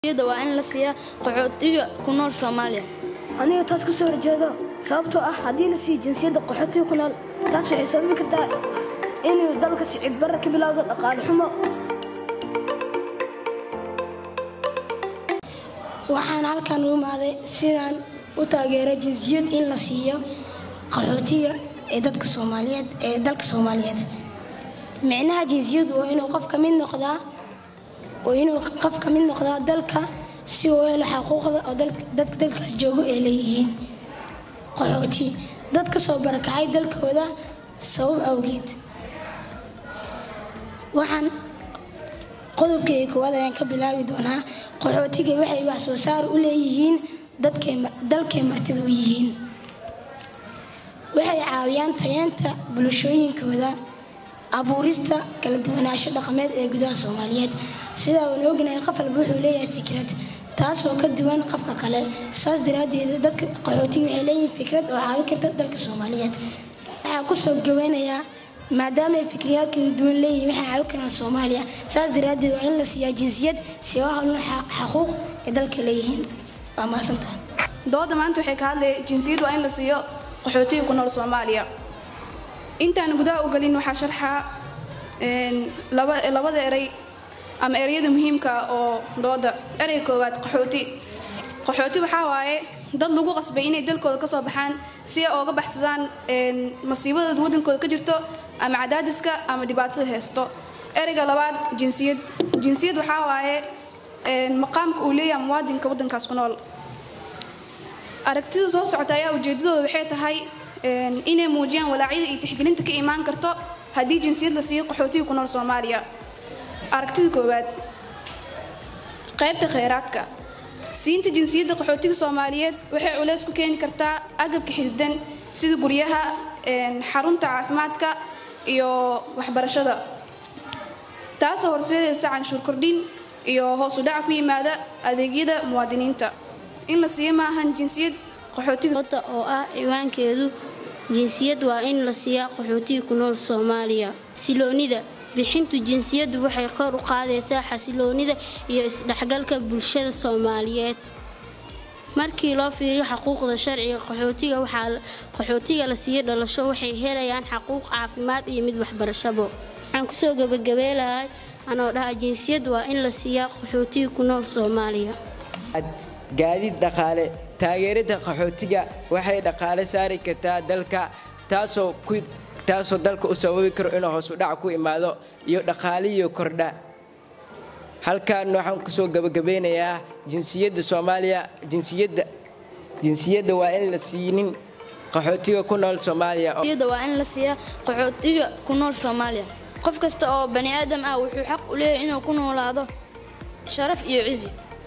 waa in la siiyaa qaxootiga ku nool Soomaaliya. aniga taas ka soo horjeedo sababtoo ah haddii la siiyo jinsiyadda qaxootiga ku nool taas waxay sababi kartaa inuu dalka sicid barra ka bilowdo dhaqaale xumo. waxaan halkan u imaaday sidaan u taageeray jinsiyad in la siiyo qaxootiga ee dadka Soomaaliyeed ee dalka Soomaaliyeed. micnaha jinsiyadu waa inuu qof ka mid noqdaa dalka si uu helo xuquuqda oo dadka dalkaas jooga ay leeyihiin. qaxooti dadka soo barakacay dalkooda sabab awgeed. waxaan qodobkay koowaad ayaan ka bilaabi doonaa. qaxootiga waxay wax soo saar u leeyihiin dalkay martida u yihiin. waxay caawiyaan tayeenta bulshooyinkooda, abuurista kala duwanaansho dhaqameed ee gudaha Soomaaliyeed. sida uu ognahay qof walba wuxuu leeyahay fikrad taasoo ka duwan qofka kale. saas daraadeed dadka qaxootiga waxay leeyihiin fikrad oo caawin karta dalka Soomaaliyeed. waxaan ku soo gabeynayaa maadaama ay fikriyad kala duwan leeyihiin waxay caawin karaan Soomaaliya. saas daraadeed waa in la siiyaa jinsiyad si oo helno xuquuq ee dalka leeyihiin. waa mahadsantahay. dooda maanta waxay ka hadlay jinsiyad waa in la siiyo qaxootiga ku nool Soomaaliya. intaan gudaha u galin waxaa sharxa labada eray ama erayada muhiimka oo dooda. erayga koowaad qaxooti waxaa waaye dad lagu qasbay inay dalkooda ka soo baxaan si ay uga baxsadaan masiibada wadankooda ka jirto ama cadaadiska ama dhibaatada haysto. erayga labaad jinsiyad waxaa waaye maqaamka uu leeyahay muwaadinka wadankaas ku nool. aragtida soo socota ayaa ujeedadooda waxay tahay inay muujiyaan walaacyada iyo tixgelinta ka imaan karto haddii jinsiyad la siiyo qaxootiga ku nool Soomaaliya. aragtida koowaad qaybta kheyraadka. siinta jinsiyadda qaxootiga Soomaaliyeed waxay culays ku keeni kartaa agabka xidhiidhan sida guryaha, xarunta caafimaadka iyo waxbarashada, taasoo horseedaysa canshuur kordhin iyo hoos u dhac ku yimaada adeegyada muwaadiniinta. in la siiyo maahan jinsiyad qaxootiga oo ah ciwaankeedu jinsiyad waa in la siiyaa qaxootiga ku nool Soomaaliya. siloonida bixintu jinsiyadu waxay kor u qaadaysaa xasiloonida iyo isdhexgalka bulshada Soomaaliyeed. markii loo fiiriyo xuquuqda sharciga qaxootiga la siiyo dhalasho waxay helayaan xuquuq caafimaad iyo mid waxbarashabo. waxaan ku soo gabagabeelahay anoo dhaha jinsiyad waa in la siiyaa qaxootiga ku nool Soomaaliya. gaadiid dhaqaale. taageerada qaxootiga waxay dhaqaale saari kartaa dalka taasoo dalka u sababi karo inuu hoos u dhac ku imaado iyo dhaqaaliyo kordha. halkan waxaan ku soo gabagabeynayaa jinsiyadda Soomaaliya. jinsiyadda waa in la siinin qaxootiga ku nool Soomaaliya. waa in la siiyaa qaxootiga ku nool Soomaaliya. qof kasta oo bani aadam ah wuxuu xaq u leeyahay inuu ku noolaado sharaf iyo cizi.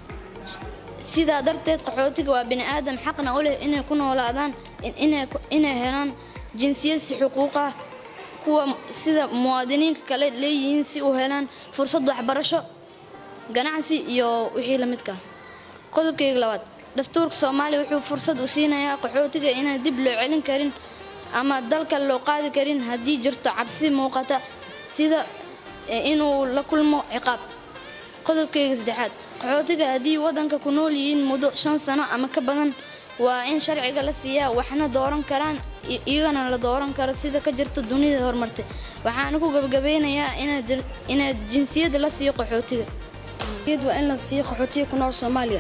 sidaa darteed qaxootiga waa bani aadam xaqna u leh inay ku noolaadaan inay helaan jinsiyad si xuquuq ah kuwa sida muwaadiniinta kale leeyihiin si u helaan fursad waxbarasho, ganacsi iyo wixii la midka. qodobkayga labaad dastuurka Soomaaliya wuxuu fursad u siinayaa qaxootiga inaan dib loo celin karin ama dalka loo qaadi karin haddii jirto cabsi muuqata sida inuu la kulmo ciqaab. qodobkayga saddexaad qaxootiga haddii wadanka ku nool yihiin muddo 5 sano ama ka badan waa in sharciga la siiyaa waxna dooran karaan iyagana la dooran karo sida ka jirto dunida horumartay. waxaan ku gabagabeynayaa in jinsiyadda la siiyo qaxootiga. waa in la siiyo qaxootiga ku nool Soomaaliya.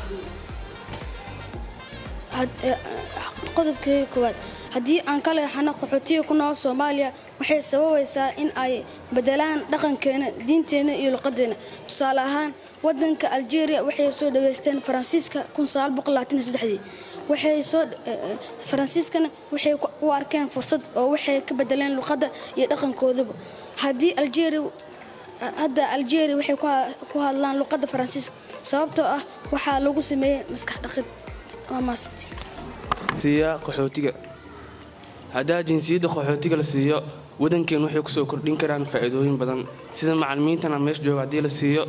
qodobkayga koowaad haddii aan ka leexano qaxootiga ku nool Soomaaliya waxay sababaysaa in ay bedelaan dhaqankeena, diinteena iyo luqadeena. tusaale ahaan wadanka Algeria waxay soo dhaweysteen Faransiiska 1923. Faransiiskana waxay u arkeen fursad oo waxay ka bedeleen luqadda iyo dhaqankoodaba. Algeria waxay ku hadlaan luqadda Faransiiska sababtoo ah waxaa lagu sameeyay maskax dhaqid. waa maasati siiya qaxootiga. hadaa jinsiyadda qaxootiga la siiyo wadankeen waxay ku soo kordhin karaan faa'iidooyin badan sida macallimiintana meesha jooga hadii la siiyo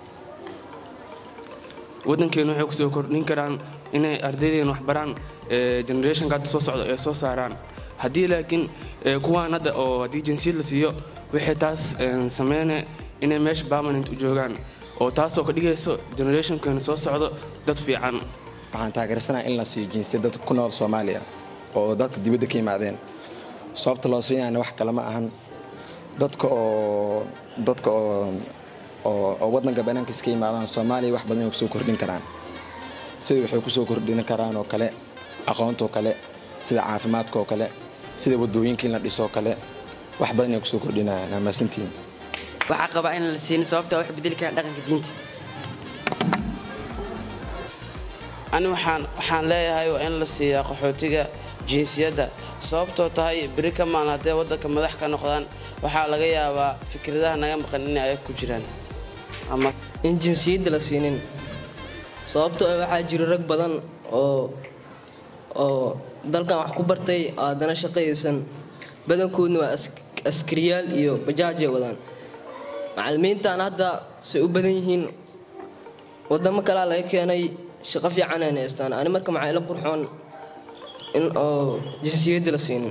wadankeen waxay ku soo kordhin karaan inay ardaydeen wax baraan generation ka soo socda ee soo saaraan. haddii laakiin kuwaan hadda oo haddii jinsiyad la siiyo waxay taas sameeyeen inay meesha permanent u joogaan oo taasoo ka dhigayso generationkeena soo socdo dad fiican. waxaan taageersanahay in la siiyo jinsiyad dadka ku nool Soomaaliya oo dadka dibadda ka yimaadeen sababta loo siinayo wax kale ma ahan dadka oo wadanka banaankiisa ka yimaadaan Soomaaliya wax badan ay ku soo kordhin karaan sida waxay ku soo kordhin karaan oo kale aqoonta oo kale sida caafimaadka oo kale sida wadooyinka la dhiso kale wax badan ay ku soo kordhinayaan ama santiin waxa qaba in la siin sababta wax bedeli karaan dhaqanka diinta أنا waxaan leeyahay waa in la siiyaa qaxootiga jinsiyadda sababtoo tahay bari ka maan hadee wadanka madax ka noqdaan waxaa laga yaabaa fikradaha naga maqan in ay ku jiraan ama in jinsiyadda la siinin sababtoo waxaa jira rag badan oo dalkan wax ku bartay aadana shaqaysan badankoodna waa askariyaal iyo bajaaj ay wadaan macallimiintan hadda say u badan yihiin wadamo kale laga keenay shaqo fiican ay haystaan ani marka maxay la qurxoon in oo jinsiyadda la siin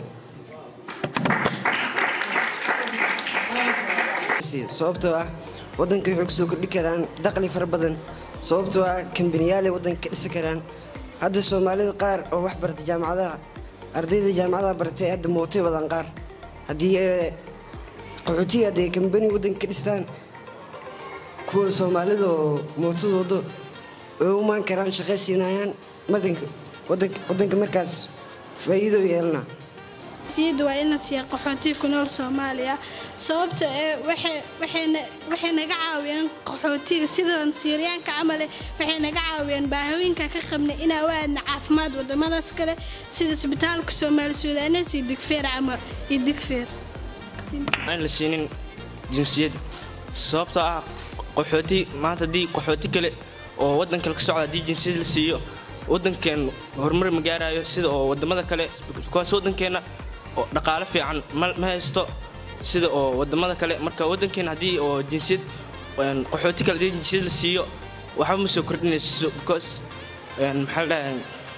sababtoo ah wadanka wuxuu kusoo kordhi karaan dakhli fara badan sababtoo ah kambaniyaal wadanka ka dhisi karaan hadda Soomaalida qaar oo wax bartay jaamacadaha ardayda jaamacadaha bartay hadda mootay wadan qaar haddii qaxootiga ay kambani wadanka ka dhistaan kuwa Soomaalida oo mootadooda oo maan karaan shaqaysiinayaan wadanka markaas faa'iido yeelna سيد وإن سياق قحوتي كنول سوماليا صوبت وحين قعاوين قحوتي سيدان سيريان كعمله وحين قعاوين باهوين كخمنا إنا وادنا عافماد ودمada iskale sida isbitaalka Soomaali Suudaan sidii Digfeer Amar iyo Digfeer aan la siinin jinsiyad sababtoo ah qaxooti maanta dii qaxooti kale oo wadanka ka socda dii jinsiyad la siiyo wadankan horumar ma gaarayo sida oo wadamada kale kuwaas wadankeena oo dhaqaale fiican ma haysto sida oo wadamada kale marka wadankeena hadii oo jinsiyad qaxooti kale dii jinsiyad la siiyo waxa ma soo kordhinayso because maxaa la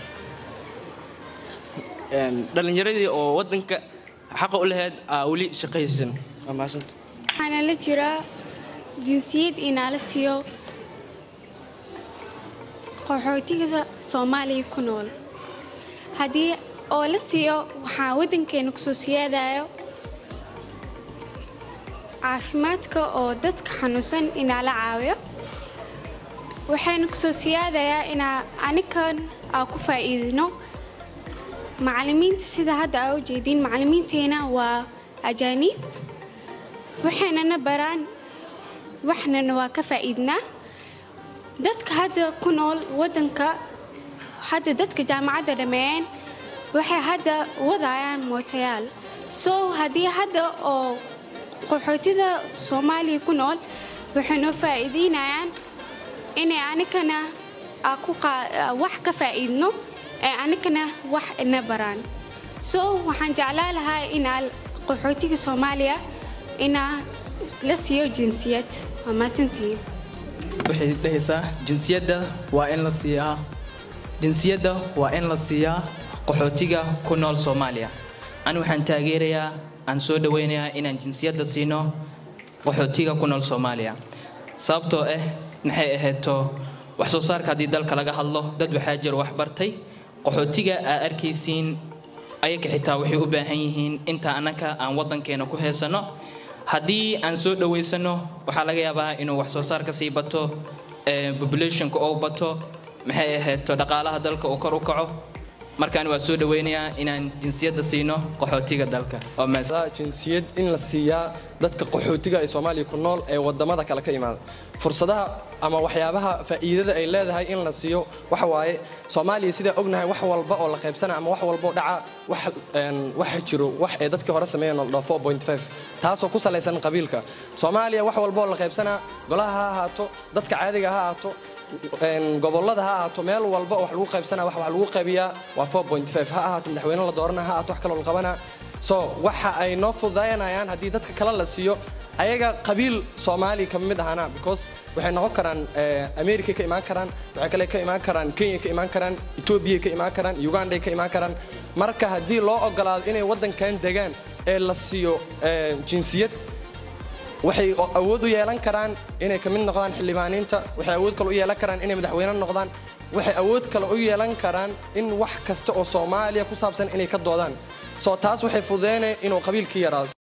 dhalinyaradii oo wadanka xaq u lahayd wali shaqaysan amaasanta waxaana la jira jinsiyad inaa la siiyo qaxootiga Soomaaliya ku nool hadii oo la siiyo waxaa wadankeena ku soo siyaadayo caafimaadka oo dadka xanuunsan inaa la caawiyo waxayna ku soo siyaadayaa inaa anikan ku faa'iidino macallimiinta sida hadda ay u jeedin macallimiinteena waa ajaanib waxayna baraan waxna waa ka faa'iidnaa dadka hadda ku nool wadanka hadda dadka jaamacadda dhameeyeen waxay hadda wadayaan mootayaal soo hadii hadda oo qaxootiga Soomaaliya ku nool waxay noo faa'iideynayaan inay anikana wax ka faa'iidno ee anikana wax ina baraan soo waxaan jeclaan lahaa inaa qaxootiga Soomaaliya inaa la siiyo jinsiyad ama santiin waxay dhahaysaa jinsiyadda waa in la siiyaa qaxootiga ku nool Soomaaliya ani waxaan taageerayaa aan soo dhaweynayaa inaan jinsiyadda siino qaxootiga ku nool Soomaaliya sababtoo maxay ahayto wax soo saarka hadii dalka laga hadlo dad waxaa jir wax bartay qaxootiga arkaysiin ayaga xitaa waxay u baahan yihiin inta anaka aan wadankeena ku heesano hadii aan soo dhaweysano waxa laga yaabaa inuu wax soo saarka sii bato populationka oo bato maxay ahayto dhaqaalaha dalka oo kor u kaco markaan waa soo dhaweynayaa inaan jinsiyadda siino qaxootiga dalka oo maasaa jinsiyad in la siiyaa dadka qaxootiga ee Soomaaliya ku nool ee wadamada kale ka yimaada fursadaha ama waxyaabaha faa'iidada ay leedahay in la siiyo waxa waaye Soomaaliya sida ognahay wax walba oo la qaybsana ama wax walba dhaca wax jiro wax ay dadka hore sameeyeen 4.5 taasoo ku saleysan qabiilka Soomaaliya wax walba oo la qaybsana golaha ha ahaato dadka caadiga ha ahaato gobolada ha ahaato meel walba wax lagu qaybsana wax lagu qaybiyaa waa 4.5 ha ahaato madaxweyne la dooranaa ha ahaato wax kale oo la qabana soo waxa ay noo fududaynayaan hadii dadka kale la siiyo ayaga qabiil Soomaali ka mid ahana because waxay noqon karaan America ka imaan karaan waxa kale ka imaan karaan Kenya ka imaan karaan Ethiopia ka imaan karaan Uganda ka imaan karaan marka hadii loo ogolaado inay wadankan degaan ee la siiyo jinsiyad waxay awood u yeelan karaan inay ka mid noqdaan xildhibaaniinta waxay awood kale u yeelan karaan inay madaxweyne noqdaan waxay awood kale u yeelan karaan in wax kasta oo Soomaaliya ku saabsan inay ka doodaan soo taas waxay fududeynaysaa inuu qabiilkii yaraado